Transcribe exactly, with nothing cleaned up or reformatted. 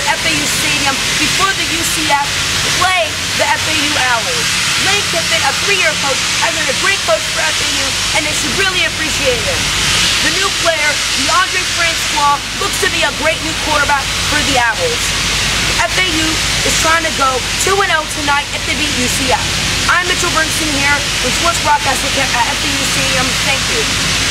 at F A U Stadium before the U C F play the F A U Owls. Lane Kiffin, a three-year coach, has been a great coach for F A U, and they should really appreciate him. The new player, DeAndre Francois, looks to be a great new quarterback for the Owls. F A U is trying to go two and oh tonight if they beat U C F. I'm Mitchell Bernstein here with Sports Broadcasting at F A U Stadium. Thank you.